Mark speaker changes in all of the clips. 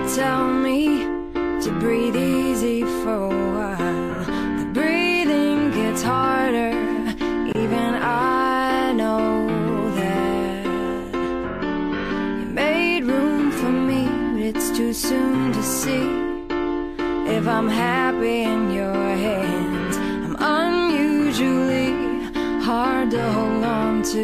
Speaker 1: tell me to breathe easy for a while. The breathing gets harder, even I know that. You made room for me, but it's too soon to see if I'm happy in your hands. I'm unusually hard to hold on to.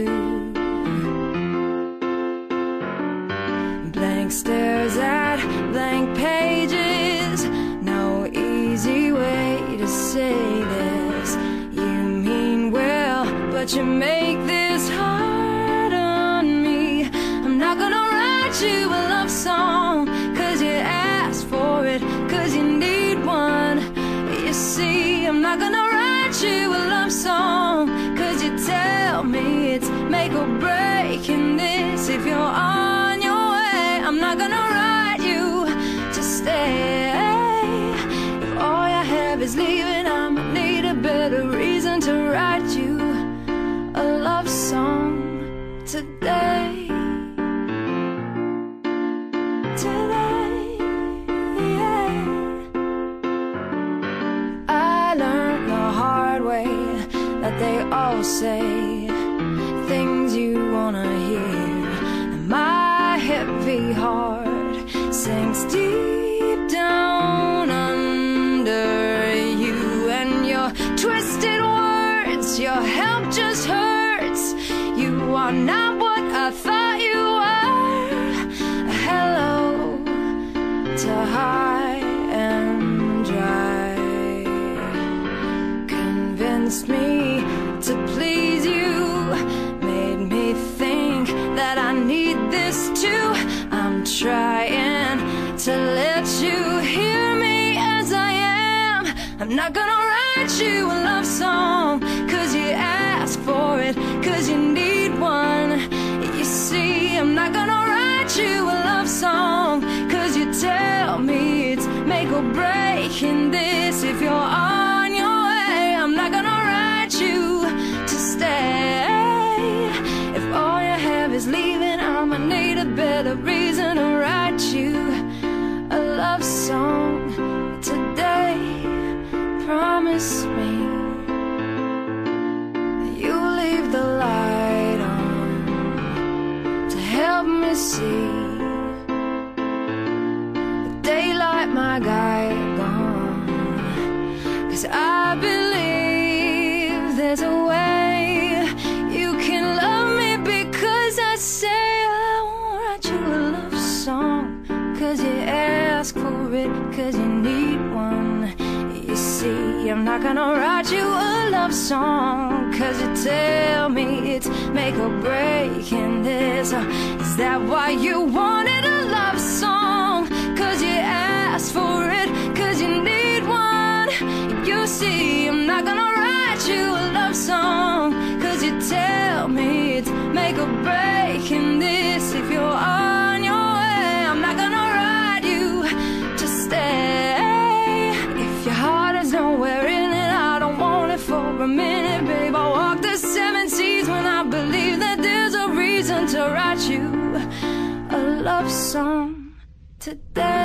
Speaker 1: Blank stares at blank pages, no easy way to say this. You mean well, but you make this hard on me. I'm not gonna write you a love song, cause you asked for it, cause you need one. You see, I'm not gonna write you a love song, cause you tell me it's make or break in this. If you're on your way, I'm not gonna write you to stay. If all you have is leaving, I'ma need a better reason to write you a love song today. Today, yeah. I learned the hard way that they all say things you wanna hear, and my heavy heart sinks deep down under you. And your twisted words, your help just hurts. You are not what I thought you were. Hello to high and dry. Convinced me to please you, made me think that I need this too. I'm trying to let you hear me as I am. I'm not gonna write you a love song, cause you asked for it, cause you need one. You see, I'm not gonna write you a love song, cause you tell me it's make or break in this. If you're on your way, I'm not gonna write you to stay. If all you have is leaving, I'ma need a better reason to write you a love song today. Promise me that you'll leave the light on to help me see the daylight my guide gone. Cause I believe there's a way you can love me, because I say I won't write you a love song, cause you ask for it, cause you need one. You see, I'm not gonna write you a love song, cause you tell me it's make or break in this. Is that why you wanted a love song? Cause you asked for it, cause you need one. You see, I'm not gonna write you a love song, cause you tell me it's make or break in this. If you're on your way, I'm not gonna write you to stay. If your heart is nowhere in it, I don't want it for a minute, babe. I'll walk the 7 seas when I believe that there's a reason to write you a love song today.